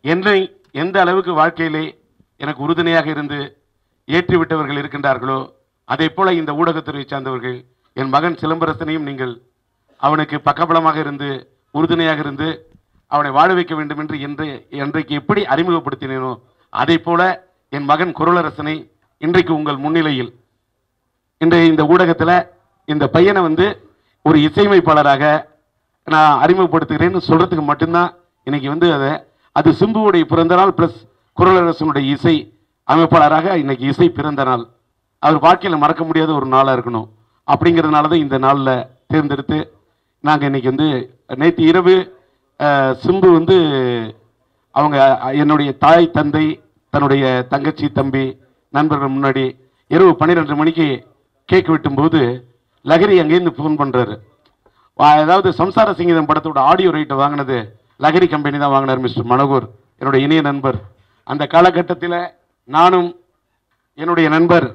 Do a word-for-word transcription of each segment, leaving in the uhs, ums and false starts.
என்னை எந்த அளவுக்கு வாழ்க்கையிலே எனக்கு உறுதுணையாக இருந்து ஏற்றிவிட்டவர்கள் இருக்கின்றார்களோ அதே போல இந்த ஊடகத்துறை சார்ந்தவர்கள் என் மகன் சிலம்பரசனையும் நீங்கள் அவனுக்கு பக்கபலமாக இருந்து உறுதுணையாக இருந்து அவனை வாழ வைக்க வேண்டும் என்று என்று இன்றைக்கு எப்படி அறிமுகப்படுத்தினேனோ அதே போல என் மகன் குரலரசனை இன்றைக்கு உங்கள் முன்னிலையில் இன்றைய இந்த ஊடகத்தில் இந்த பையனை வந்து ஒரு இசையமைப்பாளராக நான் அறிமுகப்படுத்துகிறேன்னு சொல்றதுக்கு மட்டும்தான் இன்னைக்கு வந்து அதை அது சிம்புவுடைய பிறந்த நாள் பிளஸ் குரலரசனுடைய இசை அமைப்பாளராக இன்னைக்கு இசை பிறந்த நாள் அவர் வாழ்க்கையில் மறக்க முடியாத ஒரு நாளாக இருக்கணும் அப்படிங்கிறதுனால தான் இந்த நாளில் தேர்ந்தெடுத்து நாங்கள் இன்னைக்கு வந்து நேற்று இரவு சிம்பு வந்து அவங்க என்னுடைய தாய் தந்தை தன்னுடைய தங்கச்சி தம்பி நண்பர்கள் முன்னாடி இரவு பன்னிரெண்டு மணிக்கு கேக் வெட்டும்போது லகரி அங்கேருந்து ஃபோன் பண்ணுறாரு. அதாவது சம்சார சங்கீதம் படத்தோட ஆடியோ ரைட்டை வாங்கினது லகரி கம்பெனி தான் வாங்கினார் மிஸ்டர் மனோகர், என்னுடைய இணைய நண்பர். அந்த காலகட்டத்தில் நானும் என்னுடைய நண்பர்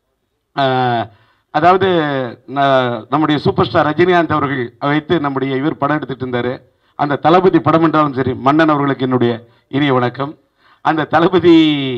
அதாவது நம்முடைய சூப்பர் ஸ்டார் ரஜினிகாந்த் அவர்கள் வைத்து நம்முடைய இவர் படம் எடுத்துட்டு இருந்தார். அந்த தளபதி படம் என்றாலும் சரி, மன்னன் அவர்களுக்கு என்னுடைய இனிய வணக்கம். அந்த தளபதி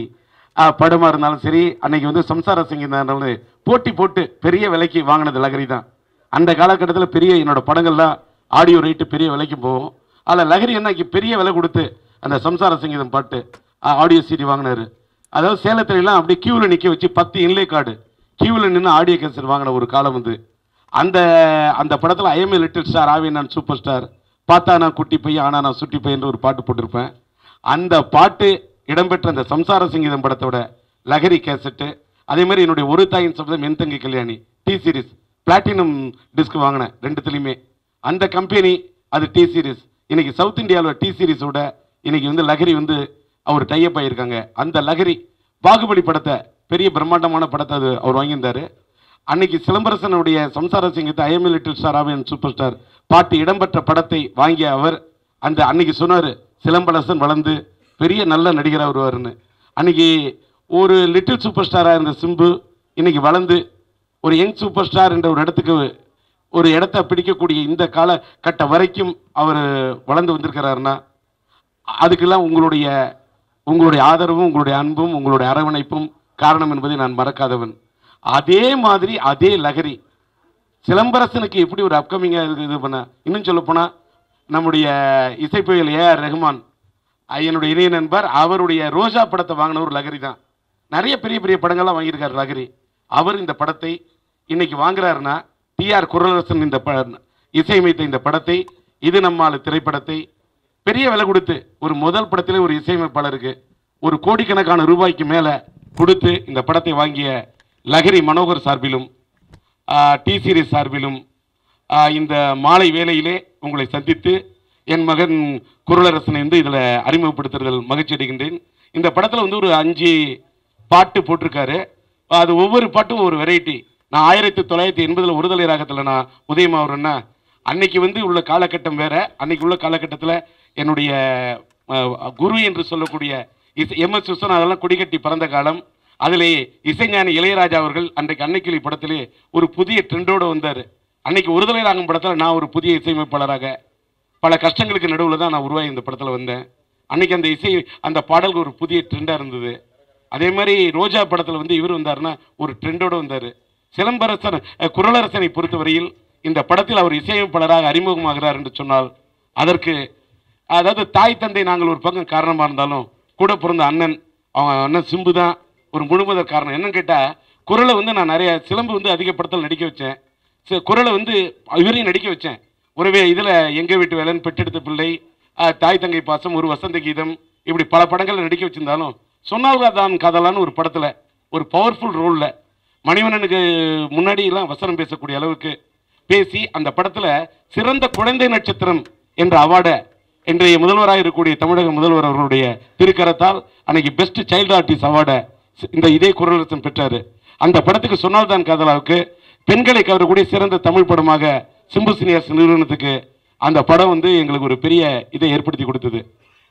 படமாக இருந்தாலும் சரி, அன்னைக்கு வந்து சம்சார சங்கீதம் போட்டி போட்டு பெரிய விலைக்கு வாங்கினது லகரி தான். அந்த காலகட்டத்தில் பெரிய என்னோட படங்கள்லாம் ஆடியோ ரேட்டு பெரிய விலைக்கு போகும். அதில் லகரி என்னைக்கு பெரிய விலை கொடுத்து அந்த சம்சார சங்கீதம் பாட்டு ஆடியோ சிடி வாங்கினார். அதாவது சேலத்துலாம் அப்படியே கியூவில் நிற்க வச்சு பத்து இன்லே கார்டு கியூவில் நின்று ஆடியோ கேசட் வாங்கின ஒரு காலம் வந்து அந்த அந்த படத்தில் I am a little star, ஆவே நான் சூப்பர் ஸ்டார், பார்த்தா நான் குட்டி பையன் ஆனால் நான் சுட்டி பையன் ஒரு பாட்டு போட்டிருப்பேன். அந்த பாட்டு இடம்பெற்ற அந்த சம்சார சங்கீதம் படத்தோட லகரி கேசட்டு, அதே மாதிரி என்னுடைய ஒரு தாயின் சப்தம் என் தங்கி Kalyani T series platinum disc வாங்கினேன் ரெண்டுத்துலையுமே. அந்த கம்பெனி அது டி சீரிஸ். இன்னைக்கு சவுத் இந்தியாவில் டி சீரிஸோட இன்னைக்கு வந்து லகரி வந்து அவர் டைப் ஆகியிருக்காங்க. அந்த லகரி பாகுபலி படத்தை பெரிய பிரம்மாண்டமான படத்தை அது அவர் வாங்கியிருந்தார். அன்னைக்கு சிலம்பரசனுடைய சம்சார சங்கீதத்தை I am a little star ஆவே சூப்பர் ஸ்டார் பாட்டு இடம்பெற்ற படத்தை வாங்கிய அவர் அந்த அன்னைக்கு சொன்னார், சிலம்பரசன் வளர்ந்து பெரிய நல்ல நடிகராக வருவார்னு. அன்னைக்கு ஒரு லிட்டில் சூப்பர் ஸ்டாராக இருந்த சிம்பு இன்னைக்கு வளர்ந்து ஒரு யங் சூப்பர் ஸ்டார் என்ற ஒரு இடத்துக்கு ஒரு இடத்த பிடிக்கக்கூடிய இந்த காலகட்ட வரைக்கும் அவர் வளர்ந்து வந்திருக்கிறாருன்னா அதுக்கெல்லாம் உங்களுடைய உங்களுடைய ஆதரவும் உங்களுடைய அன்பும் உங்களுடைய அரவணைப்பும் காரணம் என்பதை நான் மறக்காதவன். அதே மாதிரி அதே லகரி சிலம்பரசனுக்கு எப்படி ஒரு அப்கமிங்காக இது பண்ண, இன்னும் சொல்ல போனால் நம்முடைய இசைப்புயல் ஏ ஆர் ரஹ்மான் என்னுடைய இணைய நண்பர், அவருடைய ரோஜா படத்தை வாங்கின ஒரு லகரி தான். நிறைய பெரிய பெரிய படங்கள்லாம் வாங்கியிருக்காரு லகரி. அவர் இந்த படத்தை இன்னைக்கு வாங்குறாருன்னா டி ஆர் குரலரசன் இந்த ப இசையமைத்த இந்த படத்தை இது நம்மால் திரைப்படத்தை பெரிய விலை கொடுத்து ஒரு முதல் படத்திலே ஒரு இசையமைப்பாளருக்கு ஒரு கோடிக்கணக்கான ரூபாய்க்கு மேலே கொடுத்து இந்த படத்தை வாங்கிய லகரி மனோகர் சார்பிலும் டி சீரிஸ் சார்பிலும் இந்த மாலை வேளையிலே உங்களை சந்தித்து என் மகன் குரலரசனை வந்து இதில் அறிமுகப்படுத்துறதில் மகிழ்ச்சி அடைகின்றேன். இந்த படத்தில் வந்து ஒரு அஞ்சு பாட்டு போட்டிருக்காரு. அது ஒவ்வொரு பாட்டும் ஒரு வெரைட்டி. நான் ஆயிரத்தி தொள்ளாயிரத்தி எண்பதில் ஒருதலை ராகத்தில் நான் உதயமாகறேன்னா அன்னைக்கு வந்து உள்ள காலகட்டம் வேற. அன்னைக்கு உள்ள காலகட்டத்தில் என்னுடைய குரு என்று சொல்லக்கூடிய இசை எம் எஸ் விஸ்வநாதெல்லாம் கொடிகட்டி பறந்த காலம். அதிலே இசைஞானி இளையராஜா அவர்கள் அன்றைக்கு அன்னைக்கிளி படத்திலே ஒரு புதிய ட்ரெண்டோடு வந்தார். அன்னைக்கு ஒருதலை ராகம் படத்தில் நான் ஒரு புதிய இசையமைப்பாளராக பல கஷ்டங்களுக்கு நடுவில் தான் நான் உருவாகி இந்த படத்தில் வந்தேன். அன்னைக்கு அந்த இசை அந்த பாடல்கள் ஒரு புதிய ட்ரெண்டாக இருந்தது. அதே மாதிரி ரோஜா படத்தில் வந்து இவர் வந்தாருன்னா ஒரு ட்ரெண்டோடு வந்தார். சிலம்பரசன் குரலரசனை பொறுத்தவரையில் இந்த படத்தில் அவர் இசையமைப்பாளராக அறிமுகமாகிறார் என்று சொன்னால் அதற்கு அதாவது தாய் தந்தை நாங்கள் ஒரு பக்கம் காரணமாக இருந்தாலும் கூட பிறந்த அண்ணன் அவன் அண்ணன் சிம்பு தான் ஒரு முழுமுதல் காரணம். என்னன்னு கேட்டால் குரலை வந்து நான் நிறைய சிலம்பு வந்து அதிக படத்தில் நடிக்க வச்சேன். குரலை வந்து இவரையும் நடிக்க வச்சேன். ஒருவே இதில் எங்கள் வீட்டு வேலன், பெற்றெடுத்த பிள்ளை, தாய் தங்கை பாசம், ஒரு வசந்த கீதம், இப்படி பல படங்களில் நடிக்க வச்சிருந்தாலும் சொன்னால்கா தான் கதலான்னு ஒரு படத்தில் ஒரு பவர்ஃபுல் ரோலில் மணிவண்ணனுக்கு முன்னாடியெல்லாம் வசனம் பேசக்கூடிய அளவுக்கு பேசி அந்த படத்தில் சிறந்த குழந்தை நட்சத்திரம் என்ற அவார்டை இன்றைய முதல்வராக இருக்கக்கூடிய தமிழக முதல்வர் அவர்களுடைய திருக்கரத்தால் அன்னைக்கு பெஸ்ட் சைல்டு ஆர்டிஸ்ட் அவார்டை இந்த இதே குரலரசன் பெற்றார். அந்த படத்துக்கு சொன்னால் தான் காதலாவுக்கு பெண்களை கவரக்கூடிய சிறந்த தமிழ் படமாக சிம்பு சினியாஸ் நிறுவனத்துக்கு அந்த படம் வந்து எங்களுக்கு ஒரு பெரிய இதை ஏற்படுத்தி கொடுத்தது.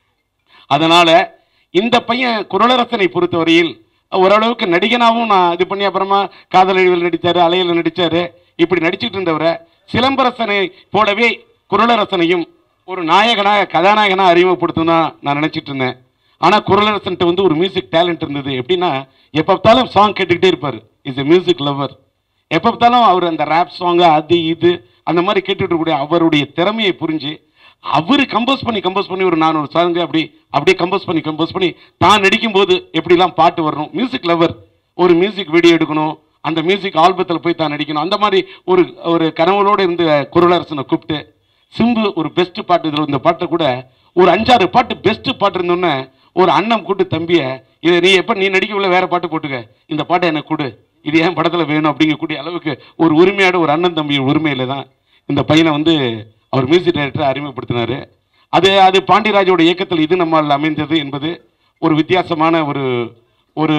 அதனால இந்த பையன் குரலரசனை பொறுத்தவரையில் ஓரளவுக்கு நடிகனாகவும் நான் இது பண்ணி அப்புறமா காதல் அழிவில் நடித்தார், அலையில் நடித்தார், இப்படி நடிச்சுட்டு இருந்தவரை சிலம்பரசனை போலவே குரலரசனையும் ஒரு நாயகனாக கதாநாயகனாக அறிமுகப்படுத்தும் தான் நான் நினச்சிட்டு இருந்தேன். ஆனால் குரலரசன்ட்ட வந்து ஒரு மியூசிக் டேலண்ட் இருந்தது. எப்படின்னா எப்போ பார்த்தாலும் சாங் கேட்டுக்கிட்டே இருப்பார். Is a music lover. எப்போ பார்த்தாலும் அவர் அந்த ரேப் சாங்கு அது இது அந்த மாதிரி கேட்டுட்டு இருக்கக்கூடிய அவருடைய திறமையை புரிஞ்சு அவர் கம்போஸ் பண்ணி கம்போஸ் பண்ணி ஒரு நானூறு சாங்கு அப்படி அப்படியே கம்போஸ் பண்ணி கம்போஸ் பண்ணி தான் நடிக்கும்போது எப்படிலாம் பாட்டு வரணும். Music lover. ஒரு மியூசிக் வீடியோ எடுக்கணும், அந்த மியூசிக் ஆல்பத்தில் போய் தான் நடிக்கணும். அந்த மாதிரி ஒரு ஒரு கனவுகளோடு இருந்து குரலரசனை கூப்பிட்டு சிம்பு ஒரு பெஸ்ட் பாட்டு இதில் இந்த பாட்டை கூட ஒரு அஞ்சாறு பாட்டு பெஸ்ட் பாட்டு இருந்தோன்னே ஒரு அண்ணன் கூட்டு தம்பியை இதை நீ எப்போ நீ நடிக்கவில்லை வேற பாட்டு போட்டுக்க, இந்த பாட்டை எனக்கு கொடு, இது ஏன் படத்தில் வேணும் அப்படிங்கக்கூடிய அளவுக்கு ஒரு உரிமையோட ஒரு அண்ணன் தம்பி உரிமையில் தான் இந்த பையனை வந்து அவர் மியூசிக் டைரக்டரை அறிமுகப்படுத்தினார். அது அது பாண்டியராஜோட இயக்கத்தில் இது நம்மால் அமைந்தது என்பது ஒரு வித்தியாசமான ஒரு ஒரு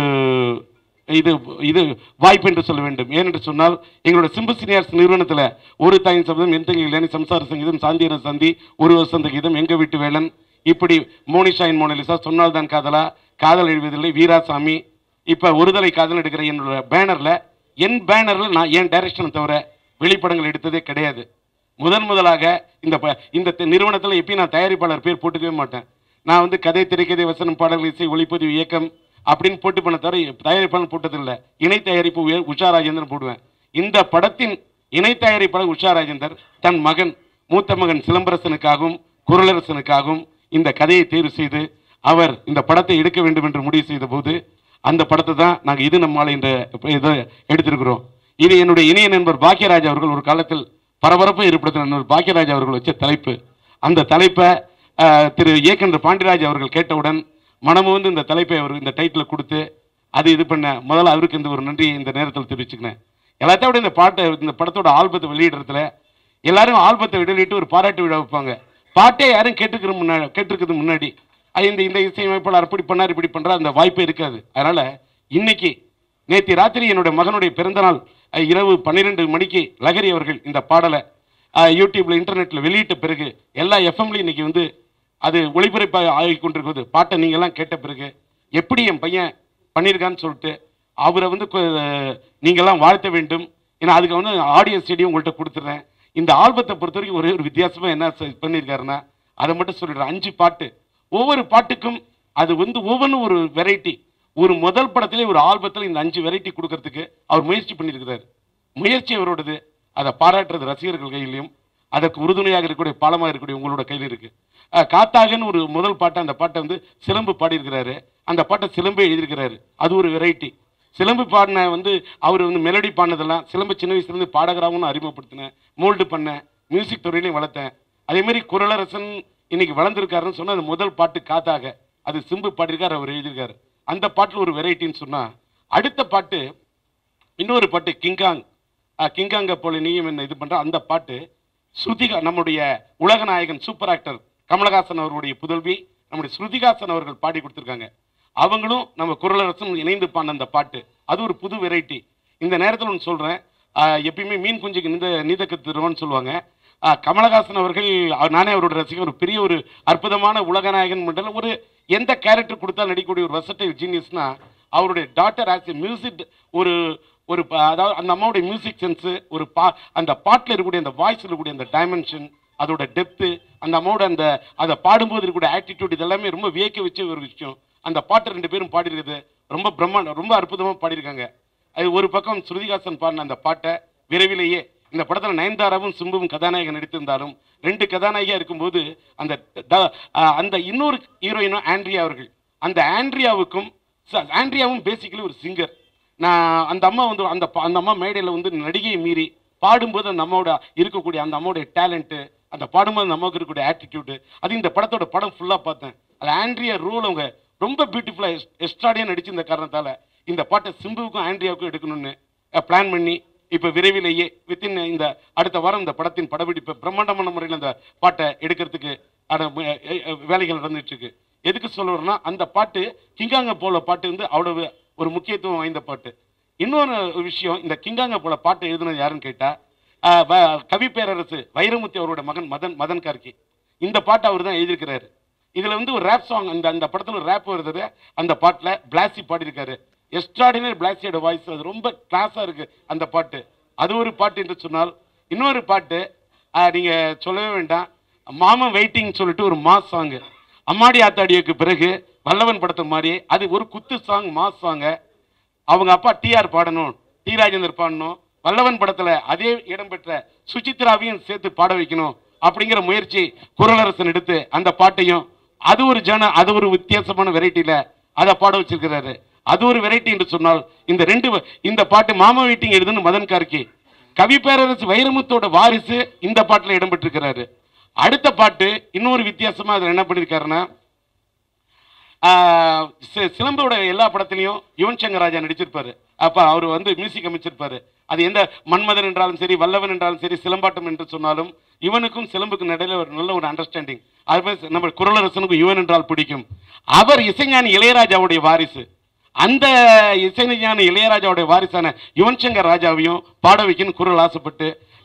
இது இது வாய்ப்பு என்று சொல்ல வேண்டும். ஏனென்று சொன்னால் எங்களோட சிம்பு சீனியர்ஸ் நிறுவனத்தில் ஒரு தாயின் சப்தம் எந்த இல்லைன்னு சம்சார சங்கீதம் சாந்தியன சந்தி ஒரு வசந்த கீதம் எங்க வீட்டு வேலன் இப்படி மோனிஷாயின் மோனலிசா சொன்னால் தான் காதலா காதல் எழுவதில்லை வீராசாமி இப்போ ஒருதலை காதல் எடுக்கிற என்னோட பேனரில் என் பேனரில் நான் என் டைரக்ஷனை தவிர வெளிப்படங்கள் எடுத்ததே கிடையாது. முதன் முதலாக இந்த இந்த நிறுவனத்தில் எப்பயும் நான் தயாரிப்பாளர் பேர் போட்டுக்கவே மாட்டேன். நான் வந்து கதை திரைக்கதை வசனம் பாடல்கள் இசை ஒளிப்பதிவு இயக்கம் அப்படின்னு போட்டு பண்ண தவிர தயாரிப்பாளர் போட்டதில்லை. இணை தயாரிப்பு உஷா ராஜேந்தர் போடுவேன். இந்த படத்தின் இணை தயாரிப்பாளர் உஷா ராஜேந்தர் தன் மகன் மூத்த மகன் சிலம்பரசனுக்காகவும் குரலரசனுக்காகவும் இந்த கதையை தேர்வு செய்து அவர் இந்த படத்தை எடுக்க வேண்டும் என்று முடிவு செய்த போது அந்த படத்தை தான் நாங்கள் இது நம்மால் என்ற இதை எடுத்திருக்கிறோம். இது என்னுடைய இணைய நண்பர் பாக்கியராஜ் அவர்கள் ஒரு காலத்தில் பரபரப்பை ஏற்படுத்தின பாக்கியராஜ் அவர்கள் வச்ச தலைப்பு. அந்த தலைப்பை திரு இயக்குனர் பாண்டியராஜ் அவர்கள் கேட்டவுடன் மனமு வந்து இந்த தலைப்பை அவர் இந்த டைட்டில் கொடுத்து அது இது பண்ண முதல்ல அவருக்கு இந்த ஒரு நன்றியை இந்த நேரத்தில் தெரிவிச்சுக்கினேன். எல்லாத்தையும் விட இந்த பாட்டை இந்த படத்தோட ஆல்பத்தை வெளியிடுறதுல எல்லாரும் ஆல்பத்தை வெளியிட்டு ஒரு பாராட்டு விழா வைப்பாங்க. பாட்டே யாரும் கேட்டுக்கிற முன்னாடி கேட்டிருக்கிறது முன்னாடி இந்த இந்த இசையமைப்பாளர் அப்படி பண்ணார் இப்படி பண்ணுறார் அந்த வாய்ப்பே இருக்காது. அதனால் இன்னைக்கு நேற்று ராத்திரி என்னுடைய மகனுடைய பிறந்தநாள் இரவு பன்னிரெண்டு மணிக்கு லகரி அவர்கள் இந்த பாடலை யூடியூப்ல இன்டர்நெட்டில் வெளியிட்ட பிறகு எல்லா எஃப்எம்லையும் இன்னைக்கு வந்து அது ஒளிபரப்பாக ஆகி கொண்டிருக்கிறது. பாட்டை நீங்கள்லாம் கேட்ட பிறகு எப்படி என் பையன் பண்ணியிருக்கான்னு சொல்லிட்டு அவரை வந்து நீங்கள்லாம் வாழ்த்த வேண்டும். ஏன்னா அதுக்கு வந்து ஆடியோ ஸ்டேடியம் உங்கள்கிட்ட கொடுத்துட்றேன். இந்த ஆல்பத்தை பொறுத்த வரைக்கும் ஒரே ஒரு வித்தியாசமாக என்ன பண்ணியிருக்காருன்னா அதை மட்டும் சொல்லிடுறேன். அஞ்சு பாட்டு, ஒவ்வொரு பாட்டுக்கும் அது வந்து ஒவ்வொன்றும் ஒரு வெரைட்டி. ஒரு முதல் படத்திலே ஒரு ஆல்பத்தில் இந்த அஞ்சு வெரைட்டி கொடுக்கறதுக்கு அவர் முயற்சி பண்ணியிருக்கிறார். முயற்சி அவரோடது. அதை பாராட்டுறது ரசிகர்கள் கையிலையும் அதற்கு உறுதுணையாக இருக்கக்கூடிய பாலமாக இருக்கக்கூடிய உங்களோட கையில் இருக்கு. காத்தாகன்னு ஒரு முதல் பாட்டை அந்த பாட்டை வந்து சிலம்பு பாடியிருக்கிறாரு. அந்த பாட்டை சிலம்பே எழுதியிருக்கிறாரு. அது ஒரு வெரைட்டி. சிலம்பு பாடின வந்து அவர் வந்து மெலடி பாடினதெல்லாம் சிலம்பு சின்ன வயசுலேருந்து பாடகராகவும் அறிமுகப்படுத்தினேன், மோல்டு பண்ணேன், மியூசிக் துறையிலையும் வளர்த்தேன். அதேமாதிரி குரலரசன் இன்னைக்கு வளர்ந்துருக்காருன்னு சொன்னால் அது முதல் பாட்டு காத்தாக அது சிம்பு பாடியிருக்காரு, அவர் எழுதியிருக்காரு. அந்த பாட்டில் ஒரு வெரைட்டின்னு சொன்னால் அடுத்த பாட்டு இன்னொரு பாட்டு கிங்காங் கிங்காங்க போல நீயும் என்ன இது பண்ணுற அந்த பாட்டு ஸ்ருதிகா நம்முடைய உலக நாயகன் சூப்பர் ஆக்டர் கமலஹாசன் அவர்களுடைய புதல்வி நம்முடைய ஸ்ருதிகாசன் அவர்கள் பாடி கொடுத்துருக்காங்க. அவங்களும் நம்ம குரலரசன் இணைந்து பாடின அந்த பாட்டு அது ஒரு புது வெரைட்டி. இந்த நேரத்தில் ஒன்று சொல்கிறேன், எப்பயுமே மீன் குஞ்சுக்கு நீந்த நீத கத்துருவோன்னு சொல்லுவாங்க. கமலஹாசன் அவர்கள் நானே அவரோட ரசிகர், ஒரு பெரிய ஒரு அற்புதமான உலகநாயகன் மண்டலம் ஒரு எந்த கேரக்டர் கொடுத்தாலும் நடிக்கக்கூடிய ஒரு வெர்சடைல் ஜீனியஸ்னா அவருடைய டாட்டர் ஆஸ் எ மியூசிக் ஒரு ஒரு அதாவது அந்த அம்மாவுடைய மியூசிக் சென்ஸு ஒரு பா அந்த பாட்டில் இருக்கக்கூடிய அந்த வாய்ஸில் இருக்கக்கூடிய அந்த டைமென்ஷன் அதோட டெப்த்து அந்த அம்மாவோட அந்த அதை பாடும்போது இருக்கக்கூடிய ஆட்டிடியூட் இதெல்லாமே ரொம்ப வியக்க வச்ச ஒரு விஷயம். அந்த பாட்டை ரெண்டு பேரும் பாடியிருக்கிறது ரொம்ப பிரம்மாண்டம், ரொம்ப அற்புதமாக பாடியிருக்காங்க. அது ஒரு பக்கம் ஸ்ருதிகாசன் பாடின அந்த பாட்டை விரைவிலேயே இந்த படத்தில் நயன்தாராவும் சிம்புவும் கதாநாயகன் நடித்திருந்தாலும் ரெண்டு கதாநாயகியாக இருக்கும்போது அந்த அந்த இன்னொரு ஹீரோயினும் ஆண்ட்ரியா அவர்கள், அந்த ஆண்ட்ரியாவுக்கும் ஆண்ட்ரியாவும் பேசிக்கலி ஒரு சிங்கர். நான் அந்த அம்மா வந்து அந்த அந்த அம்மா மேடையில் வந்து நடிகையை மீறி பாடும்போது அந்த அம்மாவோட இருக்கக்கூடிய அந்த அம்மாவுடைய டேலண்ட்டு அந்த பாடும்போது அந்த அம்மாவுக்கு இருக்கக்கூடிய ஆட்டிடியூடு அது இந்த படத்தோட படம் ஃபுல்லாக பார்த்தேன். அது ஆண்ட்ரியா ரோல் அவங்க ரொம்ப பியூட்டிஃபுல்லாக எக்ஸ்ட்ராடியாக நடிச்சிருந்த காரணத்தால் இந்த பாட்டை சிம்புவுக்கும் ஆண்ட்ரியாவுக்கும் எடுக்கணும்னு பிளான் பண்ணி இப்போ விரைவிலேயே வித்தின் இந்த அடுத்த வாரம் இந்த படத்தின் படப்பிடிப்பு பிரம்மாண்டமான முறையில் அந்த பாட்டை எடுக்கிறதுக்கு வேலைகள் நடந்துட்டு இருக்கு. எதுக்கு சொல்லுறேன்னா அந்த பாட்டு கிங்காங்க போல பாட்டு வந்து அவ்வளவு ஒரு முக்கியத்துவம் வாய்ந்த பாட்டு. இன்னொரு விஷயம், இந்த கிங்காங்க போல பாட்டு எழுதுனது யாருன்னு கேட்டா கவி பேரரசு வைரமுத்தி அவரோட மகன் மதன் மதன் கார்கி. இந்த பாட்டை அவர் தான் எழுதியிருக்கிறாரு. இதுல வந்து ஒரு ரேப் சாங் அந்த அந்த படத்துல ரேப் வருது. அந்த பாட்டில் பிளாசி பாடியிருக்காரு. எக்ஸ்ட்ராடினரி பிளாசியோட வாய்ஸ் அது ரொம்ப கிளாஸா இருக்கு அந்த பாட்டு. அது ஒரு பாட்டு என்று சொன்னால் இன்னொரு பாட்டு நீங்க சொல்லவே வேண்டாம், மாமன் வெயிட்டிங் சொல்லிட்டு ஒரு மாஸ் சாங் அம்மாடி ஆத்தாடியோக்கு பிறகு வல்லவன் படத்தை மாதிரி அது ஒரு குத்து சாங், மாஸ் சாங்க. அவங்க அப்பா டிஆர் பாடணும், டி ராஜேந்தர் பாடணும். வல்லவன் படத்துல அதே இடம்பெற்ற சுசித்ராவையும் சேர்த்து பாட வைக்கணும் அப்படிங்கிற முயற்சி குரலரசன் எடுத்து அந்த பாட்டையும் அது ஒரு ஜன அது ஒரு வித்தியாசமான வெரைட்டியில அதை பாட வச்சிருக்கிறாரு. அது ஒரு வெரைட்டி என்று சொன்னால் இந்த ரெண்டு இந்த பாட்டு மாமா வெயிட்டிங் எழுதுன்னு மதன் கார்கி, கவி பேரரசு வைரமுத்தோட வாரிசு இந்த பாட்டுல இடம்பெற்றிருக்கிறாரு. அடுத்த பாட்டு இன்னொரு வித்தியாசமா அதில் என்ன பண்ணியிருக்காருன்னா, சிலம்போட எல்லா படத்திலையும் யுவன் சங்கர் ராஜா நடிச்சிருப்பாரு. அப்ப அவர் வந்து மியூசிக் அமைச்சிருப்பாரு. அது எந்த மன்மதன் என்றாலும் சரி, வல்லவன் என்றாலும் சரி, சிலம்பாட்டம் என்று சொன்னாலும் இவனுக்கும் சிலம்புக்கும் நடுவில் ஒரு நல்ல ஒரு அண்டர்ஸ்டாண்டிங். அது நம்ம குரலரசனுக்கும் யுவன் என்றால் பிடிக்கும். அவர் இசைஞானி இளையராஜாவுடைய வாரிசு. அந்த இசைஞானி இளையராஜாவுடைய வாரிசான யுவன் சங்கர் ராஜாவையும் பாட வைக்கணும் குரல் ஆசைப்பட்டு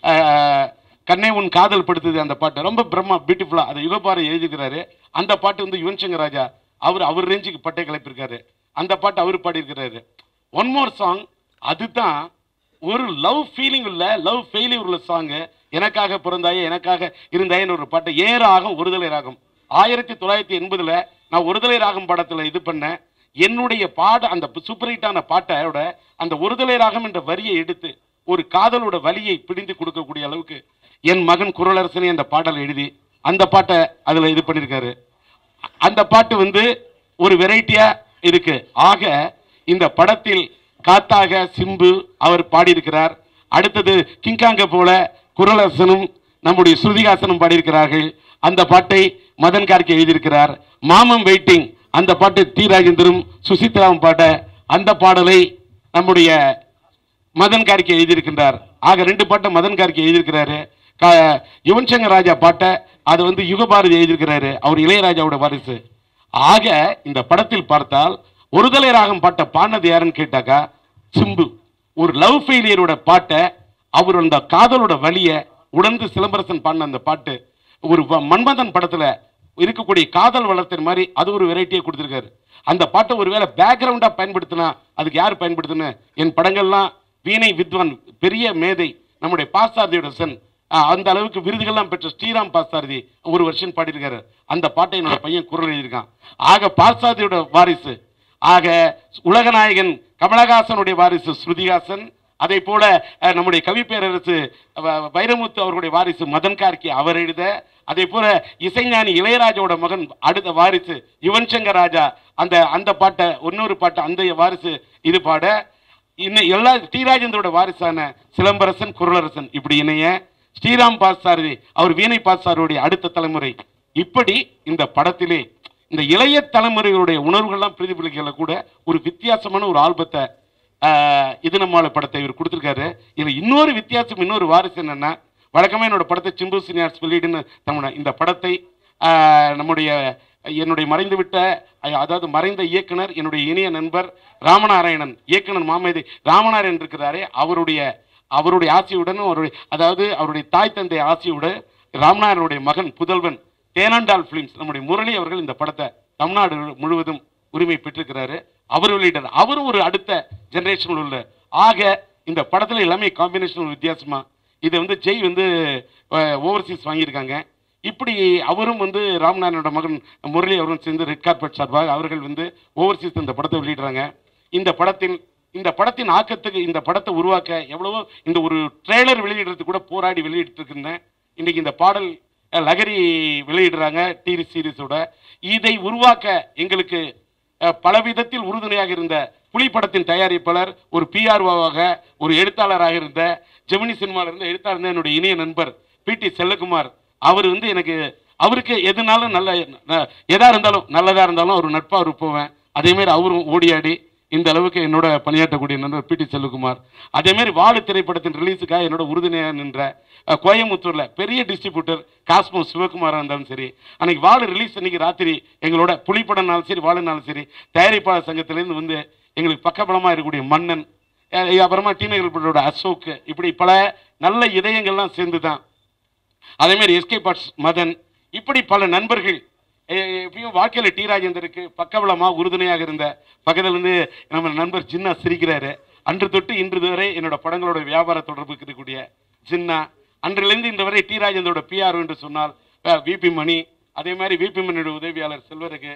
கண்ணே உன் காதல் படுத்துது அந்த பாட்டு ரொம்ப பிரம்மா பியூட்டிஃபுல்லா அதை யுகபார எழுதிக்கிறாரு. அந்த பாட்டு வந்து யுவன் சங்கர் ராஜா அவர் அவர் ரேஞ்சுக்கு பட்டை கிளப்பியிருக்காரு. அந்த பாட்டு அவர் பாடியிருக்கிறாரு. ஒன் மோர் சாங், அதுதான் ஒரு லவ் ஃபீலிங் உள்ள லவ் ஃபெயிலியர் உள்ள சாங்கு. எனக்காக பிறந்தாயே எனக்காக இருந்தாயன்னு ஒரு பாட்டு. ஏ ராகம் ஒருதலை ராகம் ஆயிரத்தி தொள்ளாயிரத்தி எண்பதுல நான் ஒருதலை ராகம் படத்துல இது பண்ணேன். என்னுடைய பாட அந்த சூப்பர் ஹிட்டான பாட்டோட அந்த ஒருதலை ராகம் என்ற வரியை எடுத்து ஒரு காதலோட வலியை பிடிந்து கொடுக்கக்கூடிய அளவுக்கு என் மகன் குரலரசனே அந்த பாடலை எழுதி அந்த பாட்டை அதுல இது பண்ணியிருக்காரு. அந்த பாட்டு வந்து ஒரு வெரைட்டியா இருக்கு. ஆக இந்த படத்தில் காத்தாக சிம்பு அவர் பாடியிருக்கிறார். அடுத்தது கிங்காங்க போல குரலரசனும் நம்முடைய ஸ்ருதிஹாசனும் பாடியிருக்கிறார்கள். அந்த பாட்டை மதன் கார்கி எழுதியிருக்கிறார். மாமம் வெயிட்டிங் அந்த பாட்டு டி ராஜேந்தரும் சுசித்ராவும் பாட்ட அந்த பாடலை நம்முடைய மதன் கார்கி எழுதியிருக்கின்றார். ஆக ரெண்டு பாட்டை மதன் கார்கி எழுதியிருக்கிறாரு. யுவன் சங்கர் ராஜா பாட்டை அது வந்து யுகபாரதி எழுதியிருக்கிறாரு. அவர் இளையராஜாவோட வாரிசு. ஆக இந்த படத்தில் பார்த்தால் ஒருதலை ராகம் பாட்டை பாடினது யாருன்னு கேட்டாக்கா சிம்பு. ஒரு லவ் ஃபெயிலியரோட பாட்டை அவர் அந்த காதலோட வலியை உணர்ந்து சிலம்பரசன் பாடின அந்த பாட்டு ஒரு மன்மதன் படத்துல இருக்கக்கூடிய காதல் வளர்த்தின் மாதிரி அது ஒரு வெரைட்டியை கொடுத்திருக்காரு. அந்த பாட்டை ஒருவேளை பேக்ரவுண்டா பயன்படுத்தினா அதுக்கு யார் பயன்படுத்தின என் படங்கள்லாம் வீணை வித்வான் பெரிய மேதை நம்முடைய பாஸ்தாரதியோட சன் அந்த அளவுக்கு விருதுகள்லாம் பெற்ற ஸ்ரீராம் பாஸ்தாரதி ஒரு வருஷம் பாடியிருக்காரு. அந்த பாட்டை என்னோட பையன் குரல் எழுதியிருக்கான். ஆக பாஸ்தாரதியோட வாரிசு. ஆக உலகநாயகன் கமலஹாசனுடைய வாரிசு ஸ்ருதிஹாசன். அதே போல நம்முடைய கவி பேரரசு வைரமுத்து அவர்களுடைய வாரிசு மதன் கார்கி அவர் எழுத. அதே போல இசைஞானி இளையராஜாவோட மகன் அடுத்த வாரிசு யுவன் சங்கர் ராஜா அந்த அந்த பாட்டை இன்னொரு பாட்டை அந்த வாரிசு இது பாட. இன்னும் எல்லா டி ராஜேந்தரோட வாரிசான சிலம்பரசன் குரலரசன் இப்படி இணைய ஸ்ரீராம் பாஸ்தாரதி அவர் வீணை பாஸ்தாருடைய அடுத்த தலைமுறை. இப்படி இந்த படத்திலே இந்த இளைய தலைமுறைகளுடைய உணர்வுகள்லாம் பிரதிபலிக்கல கூட ஒரு வித்தியாசமான ஒரு ஆல்பத்தை இது நம்மால படத்தை இவர் கொடுத்திருக்காரு. இதுல இன்னொரு வித்தியாசம் இன்னொரு வாரிசு என்னன்னா, வழக்கமா என்னோட படத்தை சிம்பு சினியார்ஸ் வெளியிடுன்னு தமிழ இந்த படத்தை நம்முடைய என்னுடைய மறைந்து விட்ட அதாவது மறைந்த இயக்குனர் என்னுடைய இனிய நண்பர் ராமநாராயணன் இயக்குனர் மாமேதை ராமநாராயணன் இருக்கிறாரே அவருடைய அவருடைய ஆசையுடன் அவருடைய அதாவது அவருடைய தாய் தந்தை ஆசையுடன் ராமநாராயணனுடைய மகன் புதல்வன் தேனாண்டால் பிலிம்ஸ் நம்முடைய முரளி அவர்கள் இந்த படத்தை தமிழ்நாடு முழுவதும் உரிமை பெற்றிருக்கிறாரு. அவர் வெளியிட்டார். அவரும் ஒரு அடுத்த ஜெனரேஷன் உள்ள. ஆக இந்த படத்துல எல்லாமே காம்பினேஷன் வித்தியாசமா இதை வந்து ஜெய் வந்து ஓவர்சீஸ் வாங்கியிருக்காங்க. இப்படி அவரும் வந்து ராமநாராயணோட மகன் முரளி அவரும் சேர்ந்து ரெட் கார்பெட் சார்பாக அவர்கள் வந்து ஓவர்சீஸ் இந்த படத்தை வெளியிடுறாங்க. இந்த படத்தில் இந்த படத்தின் ஆக்கத்துக்கு இந்த படத்தை உருவாக்க எவ்வளவோ இந்த ஒரு ட்ரெய்லர் வெளியிடுறதுக்கு கூட போராடி வெளியிட்டு இருக்கின்றேன். இன்னைக்கு இந்த பாடல் லகரி வெளியிடுறாங்க டிவி சீரிஸோட. இதை உருவாக்க எங்களுக்கு பல விதத்தில் உறுதுணையாக இருந்த புலி படத்தின் தயாரிப்பாளர் ஒரு பிஆர்ஓவாக ஒரு எழுத்தாளராக இருந்த ஜெமினி சினிமாவில் இருந்த எழுத்தாளர் இருந்த என்னுடைய இணைய நண்பர் பி டி செல்லகுமார் அவர் வந்து எனக்கு அவருக்கு எதுனாலும் நல்ல எதா இருந்தாலும் நல்லதா இருந்தாலும் ஒரு நட்பா அவர் போவேன். அதே மாதிரி அவரும் ஓடியாடி இந்த அளவுக்கு என்னோட பணியாற்றக்கூடிய நண்பர் பி டி செல்வகுமார். அதே மாதிரி வாழு திரைப்படத்தின் ரிலீஸுக்காக என்னோட உறுதுணையாக நின்ற கோயம்புத்தூர்ல பெரிய டிஸ்ட்ரிபியூட்டர் காஸ்மோ சிவகுமாரா இருந்தாலும் சரி, அன்னைக்கு வாழு ரிலீஸ் அன்னைக்கு ராத்திரி எங்களோட புலிப்படம்னாலும் சரி வாழுனாலும் சரி தயாரிப்பாளர் சங்கத்திலேருந்து வந்து எங்களுக்கு பக்கபலமா இருக்கக்கூடிய மன்னன், அப்புறமா டீனேஜர்களோட அசோக், இப்படி பல நல்ல இதயங்கள்லாம் சேர்ந்து தான். அதே மாதிரி எஸ்கே பாட்ஸ் மதன், இப்படி பல நண்பர்கள் எப்பயும் வாழ்க்கையில டி ராஜேந்தருக்கு பக்கபலமா உறுதுணையாக இருந்த பக்கத்துல இருந்து நம்ம நண்பர் ஜின்னா சிரிக்கிறாரு. அன்று தொட்டு இன்று வரை என்னோட படங்களோட வியாபார தொடர்பு இருக்கக்கூடிய ஜின்னா, அன்றிலிருந்து இன்று வரை டி ராஜேந்தரோட பிஆர் என்று சொன்னால் விபி மணி, அதே மாதிரி விபி மணியோட உதவியாளர் செல்வருக்கு,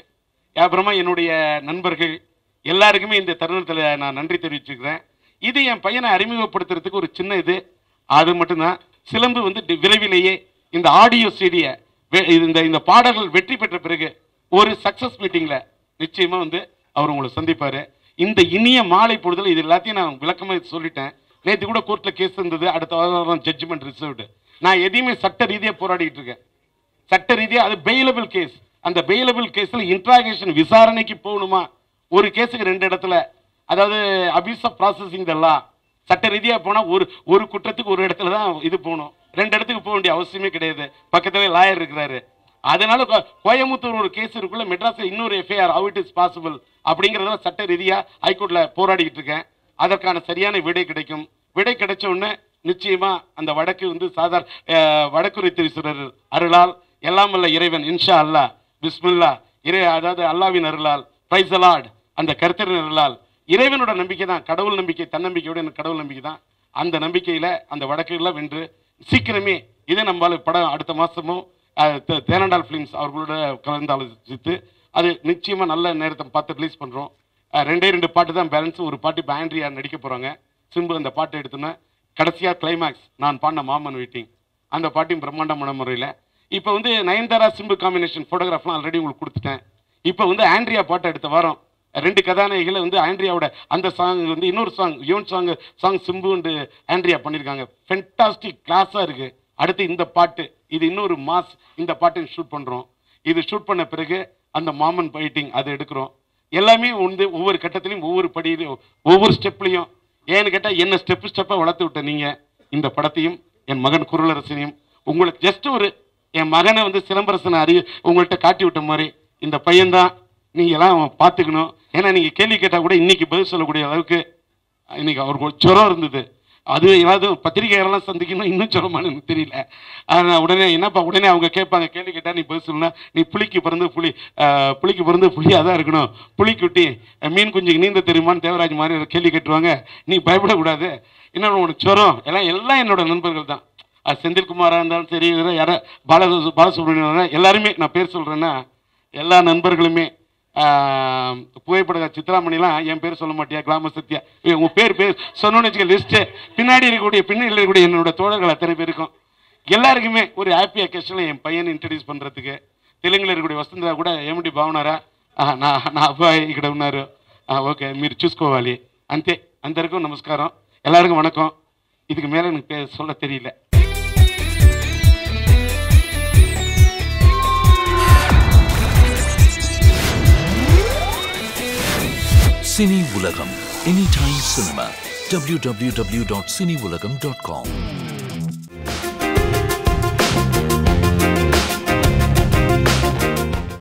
அப்புறமா என்னுடைய நண்பர்கள் எல்லாருக்குமே இந்த தருணத்தில் நான் நன்றி தெரிவிச்சுக்கிறேன். இது என் பையனை அறிமுகப்படுத்துறதுக்கு ஒரு சின்ன இது, அது மட்டும்தான். சிலம்பு வந்து விரைவிலேயே இந்த ஆடியோ சீடியை இந்த இந்த பாடல்கள் வெற்றி பெற்ற பிறகு ஒரு சக்சஸ் மீட்டிங்ல நிச்சயமா வந்து அவர் உங்களை சந்திப்பாரு. இந்த இனிய மாலை பொழுதுல இது எல்லாத்தையும் நான் விளக்கமாக சொல்லிட்டேன். நேற்று கூட கோர்ட்ல கேஸ் இருந்தது, அடுத்த வாரம் ஜட்ஜ்மெண்ட் ரிசர்வ்டு. நான் எதையுமே சட்ட ரீதியாக போராடிட்டு இருக்கேன். சட்ட ரீதியாக அது பெயிலபிள் கேஸ். அந்த பெயிலபிள் கேஸ்ல இன்ட்ராகேஷன் விசாரணைக்கு போகணுமா? ஒரு கேஸுக்கு ரெண்டு இடத்துல, அதாவது அபியூஸ் ஆஃப் ப்ராசஸிங் இதெல்லாம் சட்ட ரீதியாக போனால் ஒரு ஒரு குற்றத்துக்கு ஒரு இடத்துல தான் இது போகணும். ரெண்டு இடத்துக்கு போக வேண்டிய அவசியமே கிடையாது. பக்கத்துல லாயர் இருக்கிறாரு. அதனால கோயம்புத்தூர் ஒரு கேஸ் இருக்குள்ள, மெட்ராஸில் இன்னொரு FIR, how it is possible அப்படிங்கிறத சட்ட ரீதியாக ஹைகோர்ட்ல போராடிக்கிட்டு இருக்கேன். அதற்கான சரியான விடை கிடைக்கும். விடை கிடைச்ச உடனே நிச்சயமா அந்த வடக்கு வந்து சாதாரண வடக்குரைத்தீஸ்வரர் அருளால், எல்லாம் வல்ல இறைவன் இன்ஷா அல்லா பிஸ்மில்லா இறை அதாவது அல்லாவின் அருளால், பிரைஸ் தி லார்ட், அந்த கர்த்தரின் அருளால், இறைவனோட நம்பிக்கை தான் கடவுள் நம்பிக்கை. தன்னம்பிக்கையோட எனக்கு கடவுள் நம்பிக்கை தான். அந்த நம்பிக்கையில அந்த வடக்குலாம் வென்று சீக்கிரமே இதை நம்மளால படம் அடுத்த மாசமும் தேனண்டால் ஃபிலிம்ஸ் அவர்களோட கலந்து ஆலோசித்து அது நிச்சயமா நல்ல நேரத்தை பார்த்து ரிலீஸ் பண்றோம். ரெண்டே ரெண்டு பாட்டு தான் பேலன்ஸ். ஒரு பாட்டு இப்போ ஆண்ட்ரியா நடிக்க போறாங்க. சிம்பு அந்த பாட்டை எடுத்தோன்னா கடைசியா கிளைமேக்ஸ் நான் பாடின மாமன் வெயிட்டிங் அந்த பாட்டையும் பிரம்மாண்டமான முறையில் இப்போ வந்து நயன்தாரா சிம்பு காம்பினேஷன் ஃபோட்டோகிராஃப்லாம் ஆல்ரெடி உங்களுக்கு கொடுத்துட்டேன். இப்போ வந்து ஆண்ட்ரியா பாட்டை எடுத்த வாரம் ரெண்டு கதாநாயகிகளை வந்து ஆண்ட்ரியாவோட அந்த சாங் வந்து இன்னொரு song Yuvan song song Simbu and Andrea பண்ணியிருக்காங்க. ஃபென்டாஸ்டிக் கிளாஸாக இருக்கு. அடுத்து இந்த பாட்டு இது இன்னொரு மாஸ். இந்த பாட்டை ஷூட் பண்ணுறோம். இது ஷூட் பண்ண பிறகு அந்த மாமன் வெயிட்டிங் அதை எடுக்கிறோம். எல்லாமே வந்து ஒவ்வொரு கட்டத்திலையும் ஒவ்வொரு படியிலையும் ஒவ்வொரு ஸ்டெப்லையும் ஏன்னு கேட்டால் என்ன ஸ்டெப்பு ஸ்டெப்பாக வளர்த்து விட்ட நீங்கள் இந்த படத்தையும் என் மகன் குரலரசனையும் உங்களுக்கு ஜஸ்ட் ஒரு என் மகனை வந்து சிலம்பரசனை அறி உங்கள்கிட்ட காட்டி விட்ட மாதிரி இந்த பையன்தான் நீங்கள் எல்லாம் பார்த்துக்கணும். ஏன்னா நீங்கள் கேள்வி கேட்டால் கூட இன்னைக்கு பதில் சொல்லக்கூடிய அளவுக்கு இன்னைக்கு அவருக்கு ஜுரம் இருந்தது. அது ஏதாவது பத்திரிகையாளர்லாம் சந்திக்கணும் இன்னும் ஜுரமானு எனக்கு தெரியல. ஆனால் உடனே என்னப்பா உடனே அவங்க கேட்பாங்க, கேள்வி கேட்டால் நீ பதில் சொல்லணும். நீ புளிக்கு பிறந்து புளி புளிக்கு பிறந்து புளியாக தான் இருக்கணும். புளிக்குட்டி மீன் குஞ்சுக்கு நீந்த தெரியுமான்னு தேவராஜ் மாதிரி கேள்வி கேட்டுருவாங்க. நீ பயப்படக்கூடாது. இன்னொன்று உனக்கு ஜுரம் எல்லாம் எல்லாம் என்னோட நண்பர்கள் தான். அது செந்தில்குமாராக இருந்தாலும் சரி, யார பால பாலசுப்ரமணியம் எல்லாருமே நான் பேர் சொல்கிறேன்னா எல்லா நண்பர்களுமே. புகைப்பட சித்ராமணிலாம் என் பேர் சொல்ல மாட்டியா, கிராம சத்யா உங்கள் பேர் பேர் சொன்னோன்னு வச்சுக்க லிஸ்ட்டு பின்னாடி இருக்கக்கூடிய பின்னாடி இருக்கக்கூடிய என்னோட தோழர்கள் அத்தனை பேருக்கும் எல்லாருக்குமே ஒரு ஹாப்பி அக்கேஷனில் என் பையனை இன்ட்ரடியூஸ் பண்ணுறதுக்கு தெலுங்குல இருக்கக்கூடிய వస్తుందా కూడా ఏమిటి బాగున్నారా నా నా అబ్బాయి ఇక్కడ ఉన్నారు ఓకే మీరు చూసుకోవాలి అంతే. అందరికీ నమస్కారం, எல்லாருக்கும் வணக்கம். இதுக்கு மேலே எனக்கு சொல்ல தெரியல. Cine Ulagam, Anytime Cinema, w w w dot cine ulagam dot com.